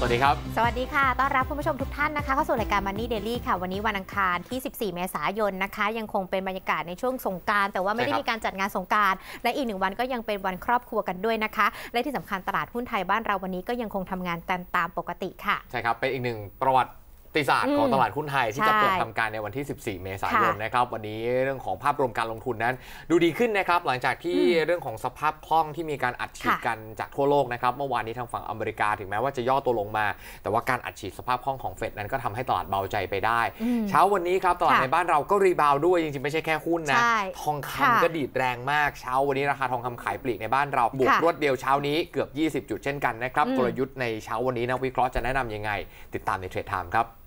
วัสดีครับสวัสดีค่ะต้อนรับคุณผู้ชมทุกท่านนะคะเข้าสู่รายการ Money Daily ค่ะวันนี้วันอังคารที่14เมษายนนะคะยังคงเป็นบรรยากาศในช่วงสงกรานต์แต่ว่าไม่ได้มีการจัดงานสงกรานต์และอีก1วันก็ยังเป็นวันครอบครัวกันด้วยนะคะและที่สำคัญตลาดหุ้นไทยบ้านเราวันนี้ก็ยังคงทำงานตามปกติค่ะใช่ครับเป็นอีกหนึ่งประวัติศาสตร์ของตลาดหุ้นไทยที่จะเปิดทำการในวันที่14เมษายนนะครับวันนี้เรื่องของภาพรวมการลงทุนนั้นดูดีขึ้นนะครับหลังจากที่เรื่องของสภาพคล่องที่มีการอัดฉีดกันจากทั่วโลกนะครับเมื่อวานนี้ทางฝั่งอเมริกาถึงแม้ว่าจะย่อตัวลงมาแต่ว่าการอัดฉีดสภาพคล่องของเฟดนั้นก็ทำให้ตลาดเบาใจไปได้เช้าวันนี้ครับตลาดในบ้านเราก็รีบาวด้วยจริงๆไม่ใช่แค่หุ้นนะทองคำก็ดีดแรงมากเช้าวันนี้ราคาทองคำขายปลีกในบ้านเราบวกรวดเดียวเช้านี้เกือบ20จุดเช่นกันนะครับกลยุทธ์ในเช้าวันนี้นักวิเคราะห์จะแนะนำยังไงติดตามในเทรดไทม์ครับ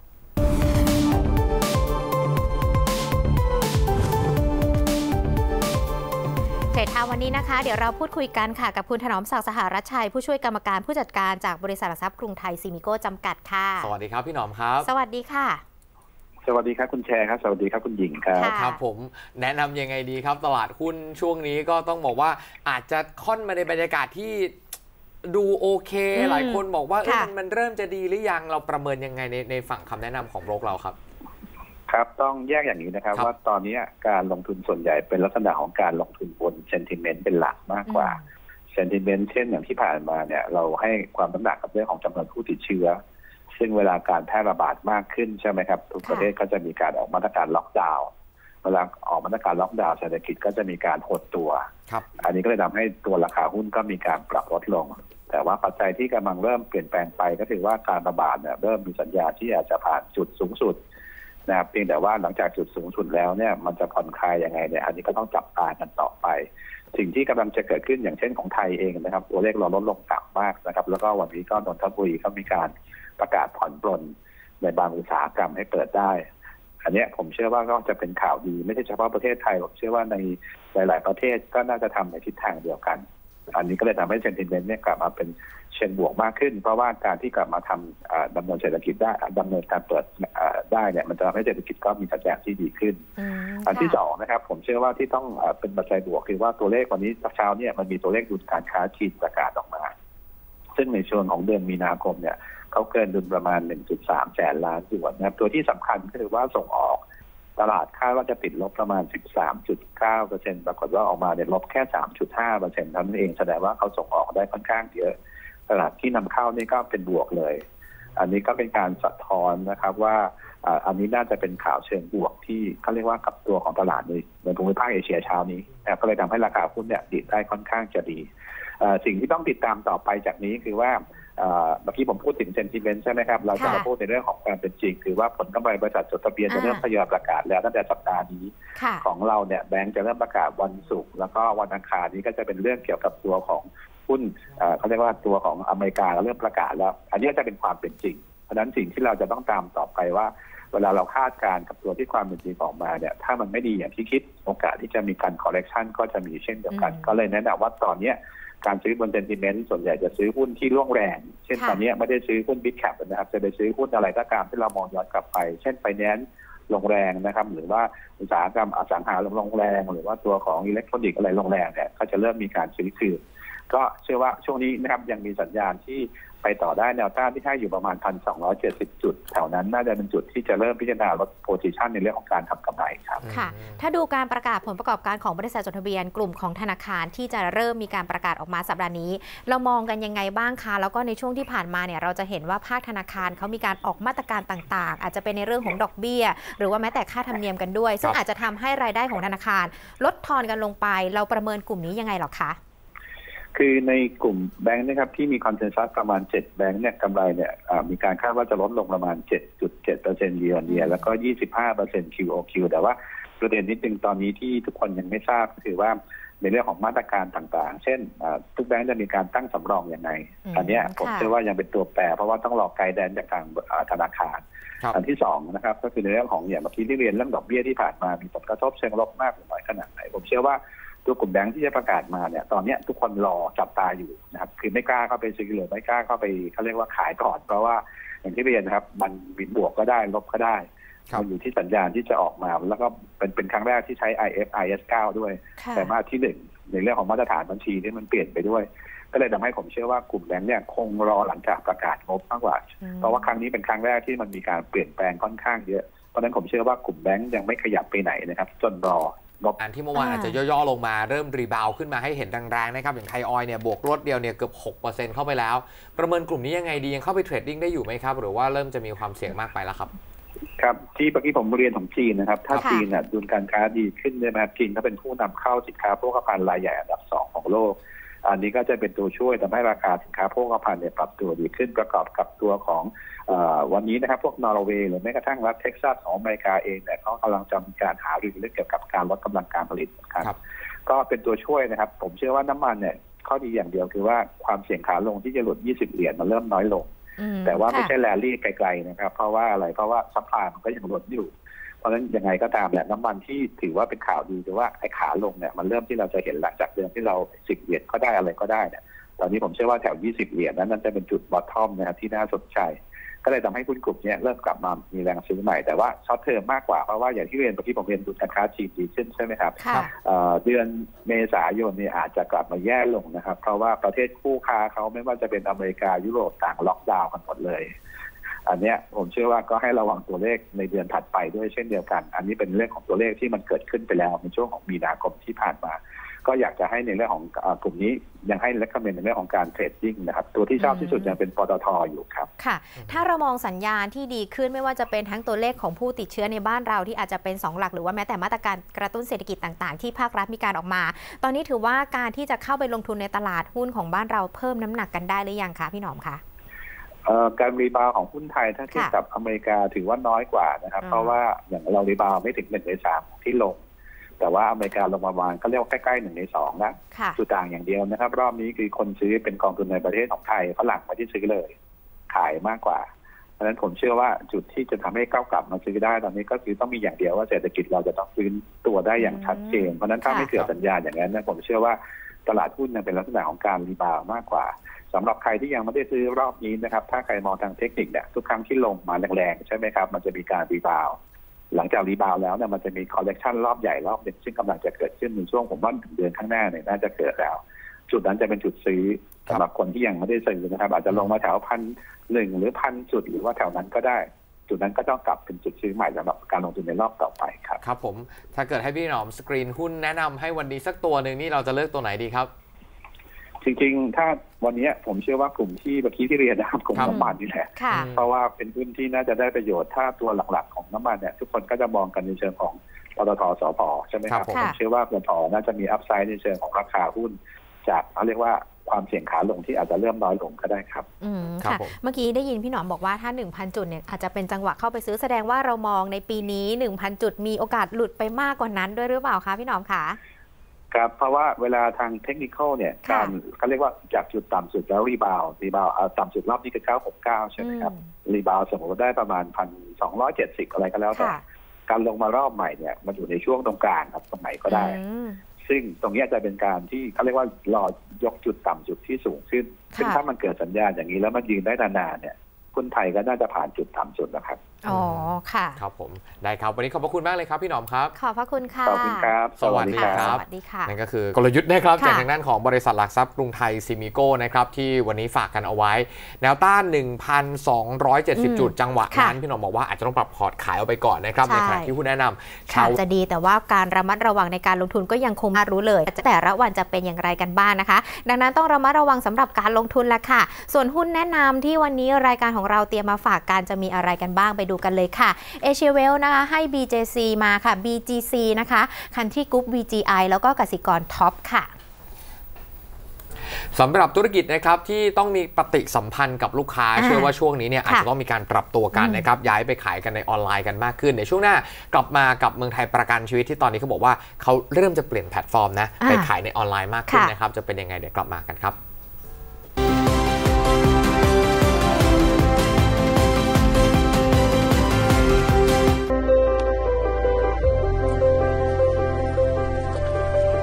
เทรดไทม์วันนี้นะคะเดี๋ยวเราพูดคุยกันค่ะกับคุณถนอมศักดิ์สหรัชชัยผู้ช่วยกรรมการผู้จัดการจากบริษัทหลักทรัพย์กรุงไทยซีมิโก้จำกัดค่ะสวัสดีครับพี่หนอมครับสวัสดีค่ะสวัสดีครับคุณแชร์ครับสวัสดีครับคุณหญิงครับครับผมแนะนำยังไงดีครับตลาดหุ้นช่วงนี้ก็ต้องบอกว่าอาจจะค่อนมาในบรรยากาศที่ดูโอเคหลายคนบอกว่ามันเริ่มจะดีหรือยังเราประเมินยังไงในฝั่งคำแนะนำของโบรกเราครับครับต้องแยกอย่างนี้นะครับว่าตอนนี้การลงทุนส่วนใหญ่เป็นลักษณะของการลงทุนบนเซนติเมนต์เป็นหลักมากกว่าเซนติเมนต์เช่นอย่างที่ผ่านมาเนี่ยเราให้ความน้ำหนักกับเรื่องของจำนวนผู้ติดเชื้อซึ่งเวลาการแพร่ระบาดมากขึ้นใช่ไหมครับทุกประเทศก็จะมีการออกมาตรการล็อกดาวน์เวลาออกมาตรการล็อกดาวน์เศรษฐกิจก็จะมีการหดตัวอันนี้ก็เลยทำให้ตัวราคาหุ้นก็มีการปรับลดลงแต่ว่าปัจจัยที่กำลังเริ่มเปลี่ยนแปลงไปก็คือว่าการระบาดเนี่ยเริ่มมีสัญญาณที่อาจจะผ่านจุดสูงสุดนะครับเพียงแต่ว่าหลังจากจุดสูงสุดแล้วเนี่ยมันจะผ่อนคลายยังไงเนี่ยอันนี้ก็ต้องจับตากันต่อไปสิ่งที่กำลังจะเกิดขึ้นอย่างเช่นของไทยเองนะครับตัวเลขเราลดลงต่ำมากนะครับแล้วก็วันนี้ก็นนทบุรีเขามีการประกาศผ่อนปลนในบางอุตสาหกรรมให้เปิดได้อันนี้ผมเชื่อว่าก็จะเป็นข่าวดีไม่ใช่เฉพาะประเทศไทยผมเชื่อว่าในหลายๆประเทศก็น่าจะทำในทิศทางเดียวกันอันนี้ก็เลยทำให้เซนติเมนต์เนี่ยกลับมาเป็นเชิงบวกมากขึ้นเพราะว่าการที่กลับมาทำดำเนินเศรษฐกิจได้ดำเนินการเปิดได้เนี่ยมันจะทำให้เศรษฐกิจก็มีสัญญาณที่ดีขึ้นอันที่สองนะครับผมเชื่อว่าที่ต้องเป็นปัจจัยบวกคือว่าตัวเลขวันนี้เช้าเนี่ยมันมีตัวเลขดุลการค้าจีนประกาศออกมาซึ่งในช่วงของเดือนมีนาคมเนี่ยเขาเกินดุลประมาณ 1.3 แสนล้านหยวนนะครับตัวที่สำคัญก็คือว่าส่งออกตลาดคาดว่าจะติดลบประมาณ 13.9% ปรากฏว่าออกมาเนี่ยลบแค่ 3.5% เท่านั้นเองแสดงว่าเขาส่งออกได้ค่อนข้างเยอะตลาดที่นำเข้านี่ก็เป็นบวกเลยอันนี้ก็เป็นการสะท้อนนะครับว่าอันนี้น่าจะเป็นข่าวเชิงบวกที่เขาเรียกว่ากับตัวของตลาดในภูมิภาคเอเชียเช้านี้ก็เลยทำให้ราคาหุ้นเนี่ยดีได้ค่อนข้างจะดีสิ่งที่ต้องติดตามต่อไปจากนี้คือว่าเมื่อกี้ผมพูดถึงเซนติเมนต์ใช่ไหมครับเราจะมาพูดในเรื่องของการเป็นจริงคือว่าผลกำไรบริษัทจดทะเบียนจะเริ่มทยอยประกาศแล้วตั้งแต่สัปดาห์นี้ของเราเนี่ยแบงก์จะเริ่มประกาศวันศุกร์แล้วก็วันอังคารนี้ก็จะเป็นเรื่องเกี่ยวกับตัวของหุ้นเขาเรียกว่าตัวของอเมริกาเริ่มประกาศแล้วอันนี้จะเป็นความเป็นจริงเพราะฉะนั้นสิ่งที่เราจะต้องตามต่อไปว่าเวลาเราคาดการณ์กับตัวที่ความเป็นจริงออกมาเนี่ยถ้ามันไม่ดีอย่างที่คิดโอกาสที่จะมีการ correction ก็จะมีเช่นเดียวกันก็เลยแนะนำว่าตอนนี้การซื้อบนเซนติเมนต์ส่วนใหญ่จะซื้อหุ้นที่ร่วงแรงเช่นตอนนี้ไม่ได้ซื้อหุ้นบิ๊กแคปนะครับจะไปซื้อหุ้นอะไรก็ตามที่เรามองย้อนกลับไปเช่นไฟแนนซ์ลงแรงนะครับหรือว่าอุตสาหกรรมอสังหาลงแรงหรือว่าตัวของอิเล็กทรอนิกส์อะไรลงแรงเนี่ยก็จะเริ่มมีการซื้อคืนก็เชื่อว่าช่วงนี้นะครับยังมีสัญญาณที่ไปต่อได้แนวต้านที่ให้อยู่ประมาณ 1,270 จุดแถวนั้นน่าจะเป็นจุดที่จะเริ่มพิจารณาลดโพซิชันในเรื่องของการทำกำไรครับค่ะถ้าดูการประกาศผลประกอบการของบริษัทจดทะเบียนกลุ่มของธนาคารที่จะเริ่มมีการประกาศออกมาสัปดาห์นี้เรามองกันยังไงบ้างคะแล้วก็ในช่วงที่ผ่านมาเนี่ยเราจะเห็นว่าภาคธนาคารเขามีการออกมาตรการต่างๆอาจจะเป็นในเรื่องของดอกเบี้ยหรือว่าแม้แต่ค่าธรรมเนียมกันด้วยซึ่งอาจจะทำให้รายได้ของธนาคารลดทอนกันลงไปเราประเมินกลุ่มนี้ยังไงหรอคะคือในกลุ่มแบงค์นะครับที่มีคอนเซนแซสประมาณ7แบงค์เนี่ยกำไรเนี่ยมีการคาดว่าจะลดลงประมาณ 7.7% year-on-year แล้วก็ 25% QOQ แต่ว่าประเด็นนิดนึงตอนนี้ที่ทุกคนยังไม่ทราบคือว่าในเรื่องของมาตรการต่างๆเช่นทุกแบงค์จะมีการตั้งสำรองยังไงอันนี้ผมเชื่อว่ายังเป็นตัวแปรเพราะว่าต้องรอไกด์แดนจากทางธนาคารอันที่2นะครับก็คือในเรื่องของอย่างเมื่อกี้ที่เรียนเรื่องดอกเบี้ยที่ผ่านมามีผลกระทบเชิงลบมากหรือน้อยขนาดไหนผมเชื่อว่าตัวกลุ่มแบงค์ที่จะประกาศมาเนี่ยตอนนี้ทุกคนรอจับตาอยู่นะครับคือไม่กล้าเข้าไปซื้อหรือไม่กล้าเข้าไปเขาเรียกว่าขายก่อนเพราะว่าอย่างที่เรียนนะครับมันบินบวกก็ได้ลบก็ได้มันอยู่ที่สัญญาณที่จะออกมาแล้วก็เป็นครั้งแรกที่ใช้ IFRS 9 ด้วยแต่มาที่1 ในเรื่องของมาตรฐานบัญชีที่มันเปลี่ยนไปด้วยก็เลยทำให้ผมเชื่อว่ากลุ่มแบงก์เนี่ยคงรอหลังจากประกาศงบมากกว่าเพราะว่าครั้งนี้เป็นครั้งแรกที่มันมีการเปลี่ยนแปลงค่อนข้างเยอะเพราะฉะนั้นผมเชื่อว่ากลุ่มแบงก์ยังไม่ขยับไปไหนนะครับจนรองบอันที่เมื่อวานอาจจะย่อๆลงมาเริ่มรีบาวขึ้นมาให้เห็นแรงๆนะครับอย่างไทยออยล์เนี่ยบวกรวดเดียวเนี่ยเกือบ 6% เข้าไปแล้วประเมินกลุ่มนี้ยังไงดียังเข้าไปเทรดดิ้งได้อยู่ไหมครับหรือว่าเริ่มจะมีความเสี่ยงมากไปแล้วครับครับที่เมื่อกี้ผมเรียนของจีนนะครับถ้าจีนเนี่ยดุลการค้าดีขึ้นใช่ไหมครับจีนเขาเป็นผู้นำเข้าสินค้าโภคภัณฑ์รายใหญ่อันดับ2ของโลกอันนี้ก็จะเป็นตัวช่วยทำให้ราคาสินค้าโภคภัณฑ์เนี่ยปรับตัวดีขึ้นประกอบกับตัวของวันนี้นะครับพวกนอร์เวย์หรือแม้กระทั่งรัฐเท็กซัสของอเมริกาเองเนี่ยเขากำลังจะมีการหารือเรื่องเกี่ยวกับการลดกำลังการผลิตครับก็เป็นตัวช่วยนะครับผมเชื่อว่าน้ำมันเนี่ยข้อดีอย่างเดียวคือว่าความเสี่ยงขาลงที่จะหลุด20 เหรียญมันเริ่มน้อยลงแต่ว่าไม่ใช่แรลลี่ไกลๆนะครับเพราะว่าอะไรเพราะว่าซัพพลายมันก็ยังลดอยู่เพราะฉะนั้นยังไงก็ตามแหละน้ำมันที่ถือว่าเป็นข่าวดีแต่ว่าไอ้ขาลงเนี่ยมันเริ่มที่เราจะเห็นหลังจากเดือนที่เรา10 เหรียญก็ได้อะไรก็ได้เนี่ยตอนนี้ผมเชื่อว่าแถว20 เหรียญนั้นจะเป็นจุดบอททอมนะครับที่น่าสนใจก็เลยทำให้หุ้นกลุ่มนี้เริ่มกลับมามีแรงซื้อใหม่แต่ว่าช็อตเทอมมากกว่าเพราะว่าอย่างที่เรียนเมื่อกี้ผมเรียนดุลการค้าจีนดีขึ้นใช่ไหมครับเดือนเมษายนเนี่ยอาจจะกลับมาแย่ลงนะครับเพราะว่าประเทศคู่ค้าเขาไม่ว่าจะเป็นอเมริกายุโรปต่างล็อกดาวน์กันหมดเลยอันนี้ผมเชื่อว่าก็ให้ระวังตัวเลขในเดือนถัดไปด้วยเช่นเดียวกันอันนี้เป็นเรื่องของตัวเลขที่มันเกิดขึ้นไปแล้วในช่วงของมีนาคมที่ผ่านมาก็อยากจะให้ในเรื่องของกลุ่มนี้ยังให้เลคคอมเมนต์ในเรื่องของการเทรดดิ้งนะครับตัวที่ชอบที่สุดยังเป็นปตท.อยู่ครับค่ะถ้าเรามองสัญญาณที่ดีขึ้นไม่ว่าจะเป็นทั้งตัวเลขของผู้ติดเชื้อในบ้านเราที่อาจจะเป็น2หลักหรือว่าแม้แต่มาตรการกระตุ้นเศรษฐกิจต่างๆที่ภาครัฐมีการออกมาตอนนี้ถือว่าการที่จะเข้าไปลงทุนในตลาดหุ้นของบ้านเราเพิ่มน้ำหนักกันได้หรือยังคะพี่หนอมคะการรีบาวของหุ้นไทยถ้าเทียบกับอเมริกาถือว่าน้อยกว่านะครับเพราะว่าอย่างเรารีบาวไม่ถึง1 ใน 3ที่ลงแต่ว่าอเมริกาลงประมาณก็เรียกใกล้ๆ1 ใน 2นะจุดต่างอย่างเดียวนะครับรอบนี้คือคนซื้อเป็นกองทุนในประเทศของไทยฝรั่งไม่ได้ซื้อเลยขายมากกว่าเพราะฉะนั้นผมเชื่อว่าจุดที่จะทำให้ก้าวกลับมาซื้อได้ตอนนี้ก็คือต้องมีอย่างเดียวว่าเศรษฐกิจเราจะต้องฟื้นตัวได้อย่างชัดเจนเพราะฉะนั้นถ้าไม่เกิดสัญญาณอย่างนั้นนะผมเชื่อว่าตลาดหุ้นเป็นลักษณะของการรีบาวมากกว่าสำหรับใครที่ยังไม่ได้ซื้อรอบนี้นะครับถ้าใครมองทางเทคนิคเนี่ยทุกครั้งที่ลงมาแรงๆใช่ไหมครับมันจะมีการรีบาวหลังจากรีบาวแล้วเนี่ยมันจะมีคอลเลคชันรอบใหญ่รอบหนึ่งซึ่งกำลังจะเกิดขึ้นในช่วงผมว่า1 เดือนข้างหน้าเนี่ยน่าจะเกิดแล้วจุดนั้นจะเป็นจุดซื้อสำหรับคนที่ยังไม่ได้ซื้อนะครับอาจจะลงมาแถว1,001หรือ1,000 จุดหรือว่าแถวนั้นก็ได้จุดนั้นก็ต้องกลับเป็นจุดซื้อใหม่สำหรับการลงทุนในรอบต่อไปครับครับผมถ้าเกิดให้พี่หนอมสกรีนหุ้นแนะนำให้วันนี้สักตัวหนึ่งนี่เราจะเลือกตัวไหนดีครับจริงๆถ้าวันนี้ผมเชื่อว่ากลุ่มที่เมื่อกี้ที่เรียนนะครับกลุ่มน้ำมันนี่แหละเพราะว่าเป็นหุ้นที่น่าจะได้ประโยชน์ถ้าตัวหลักๆของน้ำมันเนี่ยทุกคนก็จะมองกันในเชิงของปตท.สผ.ใช่ไหมครับผมเชื่อว่าปตท.น่าจะมีอัพไซด์ในเชิงของราคาหุ้นจากเขาเรียกว่าความเสี่ยงขาลงที่อาจจะเริ่มน้อยลงก็ได้ครับค่ะเมื่อกี้ได้ยินพี่หนอมบอกว่าถ้า 1,000 จุดเนี่ยอาจจะเป็นจังหวะเข้าไปซื้อแสดงว่าเรามองในปีนี้ 1,000 จุดมีโอกาสหลุดไปมากกว่านั้นด้วยหรือเปล่าคะพี่หนอมคะครับเพราะว่าเวลาทางเทคนิคเนี่ยการเขาเรียกว่าจากจุดต่ำสุดแล้วรีบาวต่ำสุดรอบนี้คือ969ใช่ไหมครับรีบาวสมมติได้ประมาณ 1,270 อะไรก็แล้วแต่การลงมารอบใหม่เนี่ยมันอยู่ในช่วงตรงกลางครับตรงไหนก็ได้ซึ่งตรงนี้จะเป็นการที่เขาเรียกว่ารอยกจุดต่ำสุดที่สูงขึ้นซึ่งถ้ามันเกิดสัญญาณอย่างนี้แล้วมันยืนได้นานๆเนี่ยหุ้นไทยก็น่าจะผ่านจุดต่ำสุดนะครับอ๋อค่ะครับผมได้ครับวันนี้ขอบพระคุณมากเลยครับพี่หนอมครับขอบพระคุณค่ะขอบคุณครับสวัสดีครับสวัสดีค่ะนั่นก็คือกลยุทธ์นะครับจากทางด้านของบริษัทหลักทรัพย์กรุงไทยซิมิโก้นะครับที่วันนี้ฝากกันเอาไว้แนวต้าน 1,270 จุดจังหวะนั้นพี่หนอมบอกว่าอาจจะต้องปรับพอร์ตขายเอาไปก่อนนะครับในขณะที่หุ้นแนะนำอาจจะดีแต่ว่าการระมัดระวังในการลงทุนก็ยังคงไม่รู้เลยแต่ละวันจะเป็นอย่างไรกันบ้างนะคะดังนั้นต้องระมัดระวังสำหรับการลงทุนละค่ะส่วนหุ้นแนะนำที่วันนี้รายการของเราเตรียมมาฝากกันจะมีอะไรกันบ้างไปดูกันเลยค่ะเอเชียเวลนะคะให้ BJC มาค่ะ BGC นะคะคันทรีกรุ๊ป VGI แล้วก็กสิกรท็อปค่ะสำหรับธุรกิจนะครับที่ต้องมีปฏิสัมพันธ์กับลูกค้าเชื่อว่าช่วงนี้เนี่ยอาจจะต้องมีการปรับตัวกันนะครับย้ายไปขายกันในออนไลน์กันมากขึ้นในช่วงหน้ากลับมากับเมืองไทยประกันชีวิตที่ตอนนี้เขาบอกว่าเขาเริ่มจะเปลี่ยนแพลตฟอร์มนะไปขายในออนไลน์มากขึ้นนะครับจะเป็นยังไงเดี๋ยวกลับมากันครับ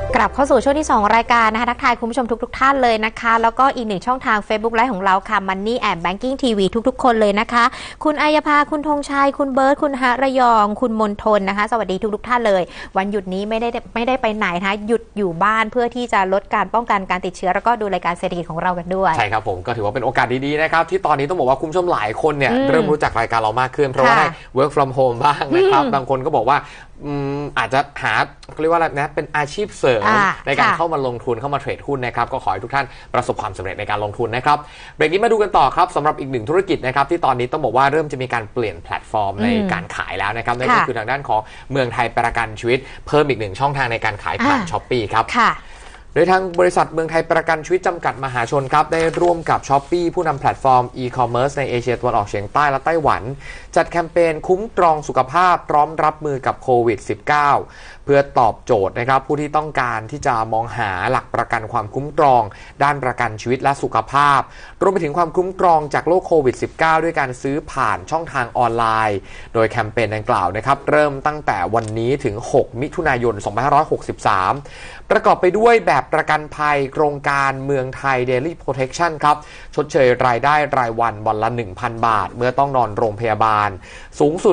กลับเข้าสู่ช่วงที่2รายการนะคะทักทายคุณผู้ชมทุกท่านเลยนะคะแล้วก็อีกหนึ่งช่องทาง Facebook ไลฟ์ของเราค่ะ Money and Banking TV ทุกๆคนเลยนะคะคุณอัยภาคุณธงชัยคุณเบิร์ตคุณหระยองคุณมนทนนะคะสวัสดีทุกท่านเลยวันหยุดนี้ไม่ได้ไปไหนนะคะหยุดอยู่บ้านเพื่อที่จะลดการป้องกันการติดเชื้อแล้วก็ดูรายการเศรษฐกิจของเรากันด้วยใช่ครับผมก็ถือว่าเป็นโอกาสดีๆนะครับที่ตอนนี้ต้องบอกว่าคุณผู้ชมหลายคนเนี่ยเริ่มรู้จักรายการเรามากขึ้นเพราะว่าได้ work from home บ้างนะครับบางคนก็บอกว่าอาจจะหาเรียกว่าอะไรนะเป็นอาชีพเสริมในการเข้ามาลงทุนเข้ามาเทรดหุ้นนะครับก็ขอให้ทุกท่านประสบความสำเร็จในการลงทุนนะครับเบรกนี้มาดูกันต่อครับสำหรับอีกหนึ่งธุรกิจนะครับที่ตอนนี้ต้องบอกว่าเริ่มจะมีการเปลี่ยนแพลตฟอร์มในการขายแล้วนะครับนั่นก็คือทางด้านของเมืองไทยประกันชีวิตเพิ่มอีกหนึ่งช่องทางในการขายผ่าน Shopee ครับโดยทางบริษัทเมืองไทยประกันชีวิตจำกัดมหาชนครับได้ร่วมกับ Shopee ผู้นำแพลตฟอร์ม e-commerce ในเอเชียตะวันออกเฉียงใต้และไต้หวันจัดแคมเปญคุ้มครองสุขภาพพร้อมรับมือกับโควิด -19 เพื่อตอบโจทย์นะครับผู้ที่ต้องการที่จะมองหาหลักประกันความคุ้มครองด้านประกันชีวิตและสุขภาพรวมไปถึงความคุ้มครองจากโรคโควิด -19 ด้วยการซื้อผ่านช่องทางออนไลน์โดยแคมเปญดังกล่าวนะครับเริ่มตั้งแต่วันนี้ถึง6มิถุนายน2563ประกอบไปด้วยแบบประกันภัยโครงการเมืองไทย Daily Protection ครับชดเชยรายได้รายวันวันละ 1,000 บาทเมื่อต้องนอนโรงพยาบาลสูงสุด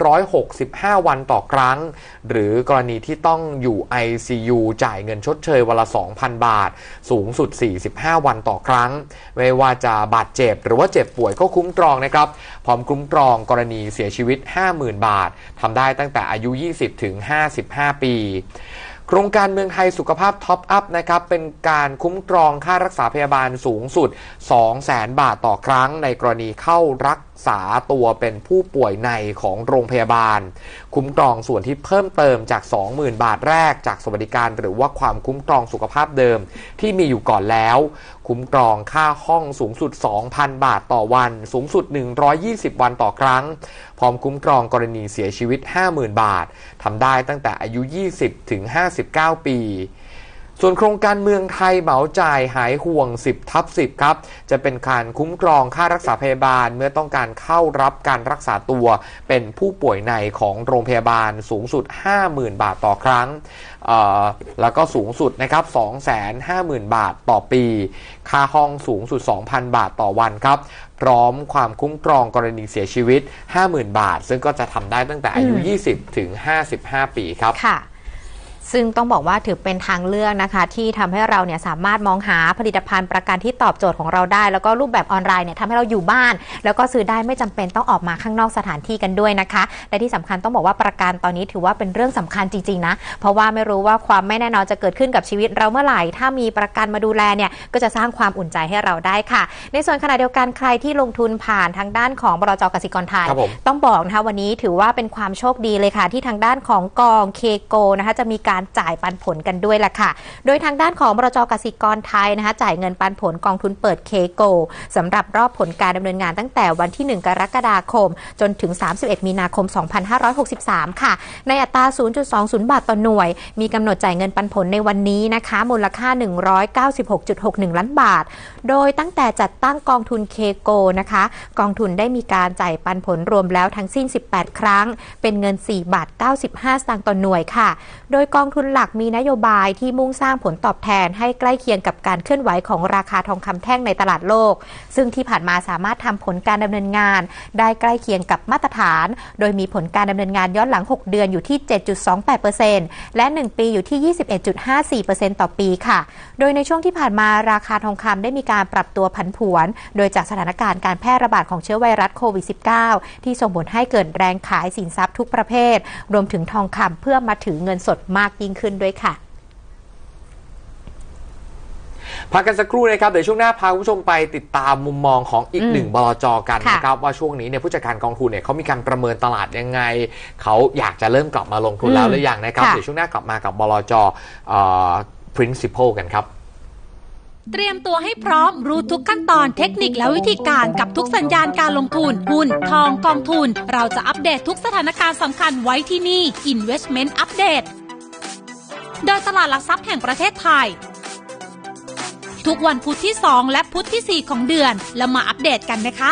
365วันต่อครั้งหรือกรณีที่ต้องอยู่ ICU จ่ายเงินชดเชยวันละ 2,000 บาทสูงสุด45วันต่อครั้งไม่ว่าจะบาดเจ็บหรือว่าเจ็บป่วยก็คุ้มครองนะครับพร้อมคุ้มครองกรณีเสียชีวิต 50,000 บาททำได้ตั้งแต่อายุ 20 ถึง 55 ปีโครงการเมืองไทยสุขภาพท็อปอัพนะครับเป็นการคุ้มครองค่ารักษาพยาบาลสูงสุด 200,000 บาทต่อครั้งในกรณีเข้ารักษาตัวเป็นผู้ป่วยในของโรงพยาบาลคุ้มครองส่วนที่เพิ่มเติมจาก 20,000 บาทแรกจากสวัสดิการหรือว่าความคุ้มครองสุขภาพเดิมที่มีอยู่ก่อนแล้วคุ้มครองค่าห้องสูงสุด 2,000 บาทต่อวันสูงสุด120วันต่อครั้งพร้อมคุ้มครองกรณีเสียชีวิต 50,000 บาททำได้ตั้งแต่อายุ 20 ถึง 59 ปีส่วนโครงการเมืองไทยเหมาจ่ายหายห่วง 10/10 ครับจะเป็นการคุ้มครองค่ารักษาพยาบาลเมื่อต้องการเข้ารับการรักษาตัวเป็นผู้ป่วยในของโรงพยาบาลสูงสุด 50,000 บาทต่อครั้งแล้วก็สูงสุดนะครับ 250,000 บาทต่อปีค่าห้องสูงสุด 2,000 บาทต่อวันครับพร้อมความคุ้มครองกรณีเสียชีวิต 50,000 บาทซึ่งก็จะทำได้ตั้งแต่อายุ 20 ถึง 55 ปีครับซึ่งต้องบอกว่าถือเป็นทางเลือกนะคะที่ทำให้เราเนี่ยสามารถมองหาผลิตภัณฑ์ประกันที่ตอบโจทย์ของเราได้แล้วก็รูปแบบออนไลน์เนี่ยทำให้เราอยู่บ้านแล้วก็ซื้อได้ไม่จำเป็นต้องออกมาข้างนอกสถานที่กันด้วยนะคะและที่สำคัญต้องบอกว่าประกันตอนนี้ถือว่าเป็นเรื่องสำคัญจริงๆนะเพราะว่าไม่รู้ว่าความไม่แน่นอนจะเกิดขึ้นกับชีวิตเราเมื่อไหร่ถ้ามีประกันมาดูแลเนี่ยก็จะสร้างความอุ่นใจให้เราได้ค่ะในส่วนขณะเดียวกันใครที่ลงทุนผ่านทางด้านของบลจ.กสิกรไทยต้องบอกนะคะวันนี้ถือว่าเป็นความโชคดีเลยค่ะที่ทางด้านของกองเคโกนะคะจะมีการจ่ายปันผลกันด้วยล่ะค่ะโดยทางด้านของบลจ.กสิกรไทยนะคะจ่ายเงินปันผลกองทุนเปิดเคโกสำหรับรอบผลการดำเนินงานตั้งแต่วันที่1กรกฎาคมจนถึง31มีนาคม2563ค่ะในอัตรา 0.20 บาทต่อหน่วยมีกำหนดจ่ายเงินปันผลในวันนี้นะคะมูลค่า 196.61 ล้านบาทโดยตั้งแต่จัดตั้งกองทุนเคโกนะคะกองทุนได้มีการจ่ายปันผลรวมแล้วทั้งสิ้น18ครั้งเป็นเงิน4.95 บาทต่อหน่วยค่ะโดยกองทุนหลักมีนโยบายที่มุ่งสร้างผลตอบแทนให้ใกล้เคียงกับการเคลื่อนไหวของราคาทองคำแท่งในตลาดโลกซึ่งที่ผ่านมาสามารถทำผลการดำเนินงานได้ใกล้เคียงกับมาตรฐานโดยมีผลการดำเนินงานย้อนหลัง6เดือนอยู่ที่ 7.28% และ1ปีอยู่ที่ 21.54% ต่อปีค่ะโดยในช่วงที่ผ่านมาราคาทองคำได้มีการปรับตัวผันผวนโดยจากสถานการณ์การแพร่ระบาดของเชื้อไวรัสโควิด -19 ที่ส่งผลให้เกิดแรงขายสินทรัพย์ทุกประเภทรวมถึงทองคำเพื่อมาถือเงินสดมากยิ่งขึ้นด้วยค่ะพักกันสักครู่นะครับเดี๋ยวช่วงหน้าพาคุณผู้ชมไปติดตามมุมมองของอีกหนึ่งบลจ.กันนะครับว่าช่วงนี้เนี่ยผู้จัดการกองทุนเนี่ยเขามีการประเมินตลาดยังไงเขาอยากจะเริ่มกลับมาลงทุนแล้วหรือยังนะครับเดี๋ยวช่วงหน้ากลับมากับบลจ. Principal กันครับเตรียมตัวให้พร้อมรู้ทุกขั้นตอนเทคนิคและวิธีการกับทุกสัญญาณการลงทุนหุ้นทองกองทุนเราจะอัปเดตทุกสถานการณ์สำคัญไว้ที่นี่ Investment Update โดยตลาดหลักทรัพย์แห่งประเทศไทยทุกวันพุธที่2และพุธที่4ของเดือนแล้วมาอัปเดตกันนะคะ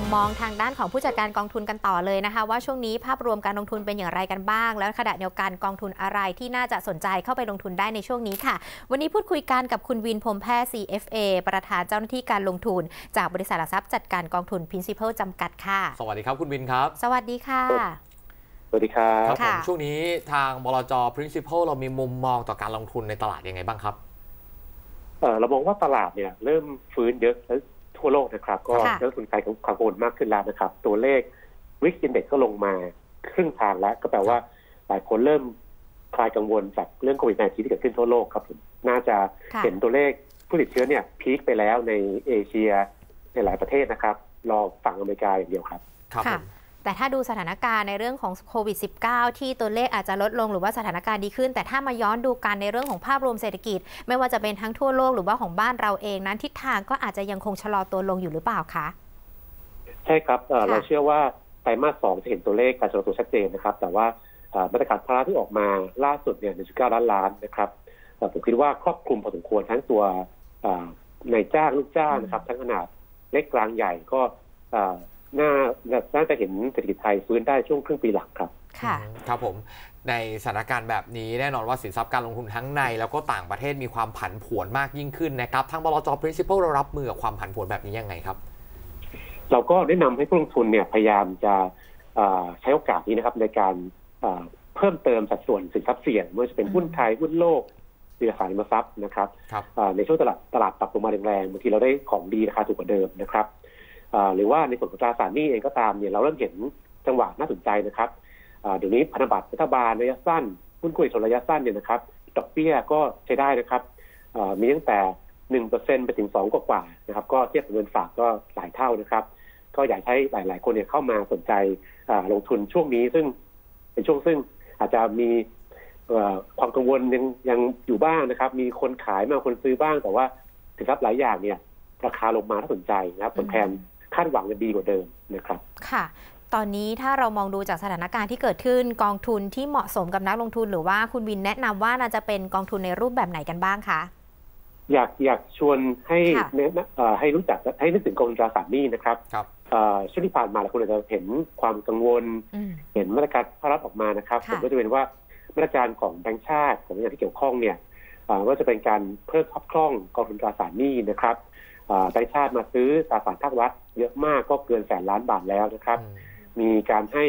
มมองทางด้านของผู้จัดการกองทุนกันต่อเลยนะคะว่าช่วงนี้ภาพรวมการลงทุนเป็นอย่างไรกันบ้างแล้วขณะเดียวกันกองทุนอะไรที่น่าจะสนใจเข้าไปลงทุนได้ในช่วงนี้ค่ะวันนี้พูดคุยกันกับคุณวินพรหมแพทย์ CFA ประธานเจ้าหน้าที่การลงทุนจากบริษัทหลักทรัพย์จัดการกองทุน Principal จำกัดค่ะสวัสดีครับคุณวินครับสวัสดีค่ะสวัสดีครับครับผมช่วงนี้ทางบลจ. Principal เรามีมุมมองต่อการลงทุนในตลาดยังไงบ้างครับเรามองว่าตลาดเนี่ยเริ่มฟื้นเยอะทั่วโลกนะครับก็เริ่มสนใจของความกังวลมากขึ้นแล้วนะครับตัวเลข Wix Index ก็ลงมาครึ่งทางแล้วก็แปลว่าหลายคนเริ่มคลายกังวลจากเรื่องโควิด -19 ที่เกิดขึ้นทั่วโลกครับน่าจะเห็นตัวเลขผู้ติดเชื้อเนี่ยพีคไปแล้วในเอเชียในหลายประเทศนะครับรอฝั่งอเมริกาอย่างเดียวครับค่ะแต่ถ้าดูสถานการณ์ในเรื่องของโควิด -19 ที่ตัวเลขอาจจะลดลงหรือว่าสถานการณ์ดีขึ้นแต่ถ้ามาย้อนดูกันในเรื่องของภาพรวมเศรษฐกิจไม่ว่าจะเป็นทั้งทั่วโลกหรือว่าของบ้านเราเองนั้นทิศทางก็อาจจะยังคงชะลอตัวลงอยู่หรือเปล่าคะใช่ครับเราเชื่อว่าไตรมาส 2จะเห็นตัวเลขการชะลอตัวชัดเจนนะครับแต่ว่ามาตรการภาระที่ออกมาล่าสุดเนี่ย 1.9 ล้านล้านนะครับผมคิดว่าครอบคลุมพอสมควรทั้งตัวนายจ้างลูกจ้างนะครับทั้งขนาดเล็กกลางใหญ่ก็น่าจะเห็นเศรษฐกิจไทยฟื้นได้ช่วงครึ่งปีหลังครับค่ะครับผมในสถานการณ์แบบนี้แน่นอนว่าสินทรัพย์การลงทุนทั้งในแล้วก็ต่างประเทศมีความผันผวนมากยิ่งขึ้นนะครับทางบลจ. Principal เรารับมือกับความผันผวนแบบนี้ยังไงครับเราก็แนะนำให้ผู้ลงทุนเนี่ยพยายามจะใช้โอกาสนี้นะครับในการเพิ่มเติมสัดส่วนสินทรัพย์เสี่ยงไม่ว่าจะเป็นหุ้นไทยหุ้นโลกหรืออสังหาริมทรัพย์นะครับในช่วงตลาดปรับลงมาแรงๆบางทีเราได้ของดีราคาถูกกว่าเดิมนะครับหรือว่าในส่วนของตราสารหนี้เองก็ตามเนี่ยเราเริ่มเห็นจังหวะน่าสนใจนะครับเดี๋ยวนี้พันธบัตรรัฐบาลระยะสั้นหุ้นกู้เอกชนระยะสั้นเนี่ยนะครับดอกเบี้ยก็ใช้ได้นะครับมีตั้งแต่ 1% ไปถึง 2% กว่านะครับก็เทียบกับเงินฝากก็หลายเท่านะครับก็อยากให้หลายๆคนเนี่ยเข้ามาสนใจลงทุนช่วงนี้ซึ่งเป็นช่วงซึ่งอาจจะมีความกังวลยังอยู่บ้างนะครับมีคนขายมาคนซื้อบ้างแต่ว่าสินทรัพย์หลายอย่างเนี่ยราคาลงมาน่าสนใจนะครับผลแทนคาดหวังจะดีกว่าเดิมนะครับค่ะตอนนี้ถ้าเรามองดูจากสถานการณ์ที่เกิดขึ้นกองทุนที่เหมาะสมกับนักลงทุนหรือว่าคุณวินแนะนำว่าน่าจะเป็นกองทุนในรูปแบบไหนกันบ้างคะอยากชวนให้รู้จักให้นึกถึงกองทุนตราสารหนี้นะครับช่วงที่ผ่านมาหลายคนอาจจะเห็นความกังวลเห็นมาตรการภาครัฐออกมานะครับผมก็จะเป็นว่ามาตรการของแบงก์ชาติของหน่วยงานที่เกี่ยวข้องเนี่ยว่าจะเป็นการเพิ่มคล่องกองทุนตราสารหนี้นะครับแบงก์ชาติมาซื้อตราสารภาครัฐเยอะมากก็เกิน100,000 ล้านบาทแล้วนะครับมีการให้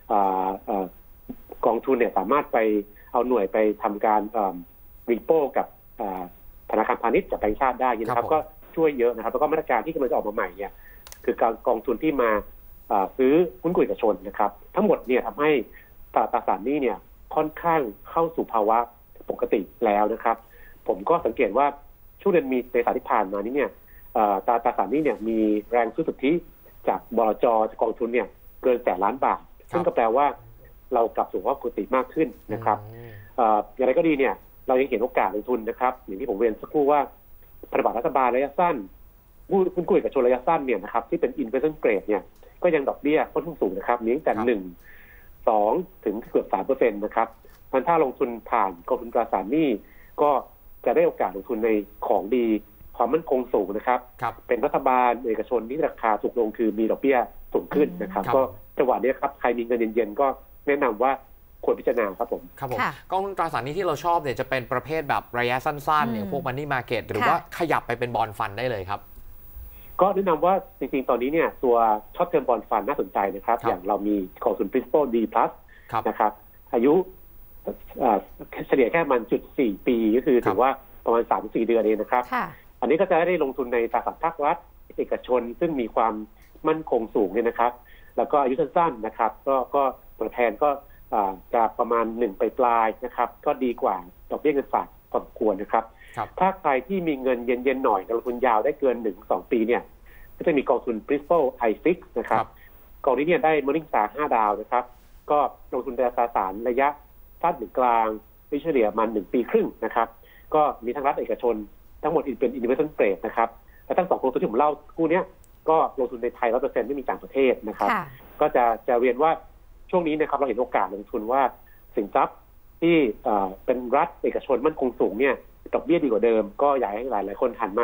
กองทุนเนี่ยสามารถไปเอาหน่วยไปทำการรีโปกับธนาคารพาณิชย์จากแบงก์ชาติได้นะครับก็ช่วยเยอะนะครับแล้วก็มาตรการที่กำลังจะออกมาใหม่เนี่ยคือการกองทุนที่มาซื้อหุ้นกู้เอกชนนะครับทั้งหมดเนี่ยทำให้ตราสารหนี้เนี่ยค่อนข้างเข้าสู่ภาวะปกติแล้วนะครับผมก็สังเกตว่าช่วงเดือนมีเมษายนที่ผ่านมานี้เนี่ยตราสารหนี้เนี่ยมีแรงซื้อสุทธิจากบลจ.จากกองทุนเนี่ยเกิน100,000 ล้านบาทซึ่งก็แปลว่าเรากลับสู่ภาวะปกติมากขึ้นนะครับอย่างไรก็ดีเนี่ยเรายังเห็นโอกาสลงทุนนะครับอย่างที่ผมเรียนสักครู่ว่าพันธบัตรรัฐบาลระยะสั้นหุ้นกู้เอกชนระยะสั้นเนี่ยนะครับที่เป็น investment grade เนี่ยก็ยังดอกเบี้ยค่อนข้างสูงนะครับมีตั้งแต่1-2 ถึงเกือบ 3% นะครับถ้าลงทุนผ่านกองทุนตราสารหนี้ก็จะได้โอกาสลงทุนในของดีความมั่นคงสูงนะครับเป็นรัฐบาลเอกชนที่ราคาถูกลงคือมีดอกเบี้ยสูงขึ้นนะครับก็จังหวะนี้ครับใครมีเงินเย็นๆก็แนะนำว่าควรพิจารณาครับผมกองทุนตราสารหนี้ที่เราชอบเนี่ยจะเป็นประเภทแบบระยะสั้นๆเนี่ยพวกมันนี่มาร์เก็ตหรือว่าขยับไปเป็นบอนด์ฟันได้เลยครับก็แนะนำว่าจริงๆตอนนี้เนี่ยตัวช็อตเทอมบอนด์ฟันน่าสนใจนะครับอย่างเรามีกองทุน Principal D+ นะครับอายุเฉลี่ยแค่มัน0.4 ปีก็คือถือว่าประมาณ 3-4 เดือนเองนะครับอันนี้ก็จะได้ลงทุนในตราสารภาครัฐเอกชนซึ่งมีความมั่นคงสูงเนี่ยนะครับแล้วก็อายุสั้นๆนะครับก็ผลแทนก็จะประมาณ1 ปลายนะครับก็ดีกว่าดอกเบี้ยเงินฝากพอสมควรนะครับถ้าใครที่มีเงินเย็นๆหน่อยลงทุนยาวได้เกิน 1-2 ปีเนี่ยก็จะมีกองทุน Principal iFix นะครับกองนี้เนี่ยได้ Morningstar 5 ดาวนะครับก็ลงทุนในตราสารระยะสั้นถึงกลางเฉลี่ยมัน1 ปีครึ่งนะครับก็มีทั้งรัฐเอกชนทั้งหมดเป็น investment grade นะครับและทั้ง2กองทุนที่ผมเล่าคู่นี้ก็ลงทุนในไทย 100% ไม่มีต่างประเทศนะครับก็จะเรียนว่าช่วงนี้นะครับเราเห็นโอกาสลงทุนว่าสินทรัพย์ที่เป็นรัฐเอกชนมั่นคงสูงเนี่ยดอกเบี้ยดีกว่าเดิมก็อยากให้หลายๆคนหันมา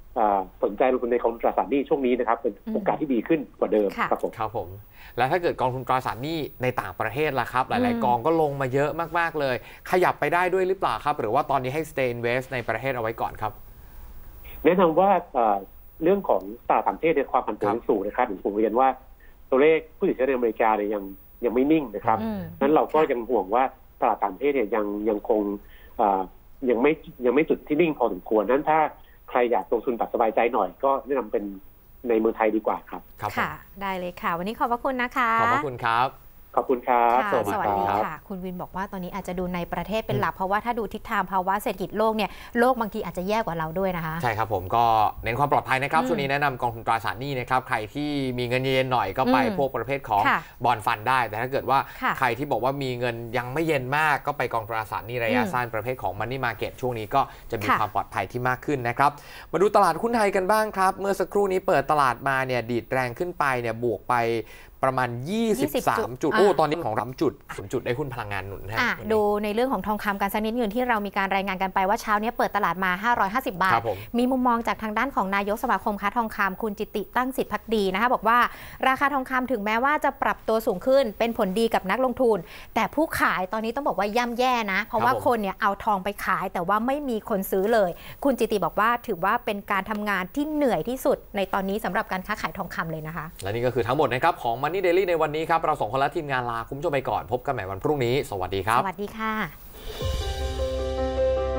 สนใจลงทุนในกองทุนตราสารหนี้ช่วงนี้นะครับเป็นโอกาสที่ดีขึ้นกว่าเดิมครับผม แล้วถ้าเกิดกองทุนตราสารหนี้ในต่างประเทศล่ะครับหลายๆกองก็ลงมาเยอะมากๆเลยขยับไปได้ด้วยหรือเปล่าครับหรือว่าตอนนี้ให้ stay invest ในประเทศเอาไว้ก่อนครับแนะนำว่าเรื่องของตลาดต่างประเทศในความผันผวนสูงนะครับผมเรียนว่าตัวเลขผู้ติดเชื้อในอเมริกาเนี่ยยังไม่นิ่งนะครับนั้นเราก็ยังห่วงว่าตลาดต่างประเทศเนี่ยยังคงยังไม่จุดที่นิ่งพอสมควรนั้นถ้าใครอยากลงทุนแบบสบายใจหน่อยก็แนะนำเป็นในเมืองไทยดีกว่าครับค่ะได้เลยค่ะวันนี้ขอบพระคุณนะคะขอบพระคุณครับขอบคุณครับสวัสดีค่ะคุณวินบอกว่าตอนนี้อาจจะดูในประเทศเป็นหลักเพราะว่าถ้าดูทิศทางภาวะเศรษฐกิจโลกเนี่ยโลกบางทีอาจจะแย่กว่าเราด้วยนะคะใช่ครับผมก็เน้นความปลอดภัยนะครับช่วงนี้แนะนำกองทุนตราสารหนี้นะครับใครที่มีเงินเย็นหน่อยก็ไปพวกประเภทของบอนด์ฟันได้แต่ถ้าเกิดว่าใครที่บอกว่ามีเงินยังไม่เย็นมากก็ไปกองทุนตราสารหนี้ระยะสั้นประเภทของ Money Market ช่วงนี้ก็จะมีความปลอดภัยที่มากขึ้นนะครับมาดูตลาดหุ้นไทยกันบ้างครับเมื่อสักครู่นี้เปิดตลาดมาเนี่ยดีดแรงขึ้นไปเนี่ยบวกไปประมาณ23 จุดตอนนี้ของ3 จุด0 จุดได้หุ้นพลังงานหนุนดูในเรื่องของทองคำกันสักนิดนึงที่เรามีการรายงานกันไปว่าเช้านี้เปิดตลาดมา550 บาทมีมุมมองจากทางด้านของนายกสมาคมค้าทองคำคุณจิติตั้งสิทธิภักดีนะคะบอกว่าราคาทองคำถึงแม้ว่าจะปรับตัวสูงขึ้นเป็นผลดีกับนักลงทุนแต่ผู้ขายตอนนี้ต้องบอกว่าย่ำแย่นะเพราะว่าคนเนี่ยเอาทองไปขายแต่ว่าไม่มีคนซื้อเลยคุณจิติบอกว่าถือว่าเป็นการทำงานที่เหนื่อยที่สุดในตอนนี้สำหรับการค้าขายทองคำเลยนะคะและนี่ก็คือทั้งหมดนะครับของ Money Daily ในวันนี้ครับเรา2 คนและทีมงานลาคุณผู้ชมไปก่อนพบกันใหม่วันพรุ่งนี้สวัสดีครับสวัสดีค่ะ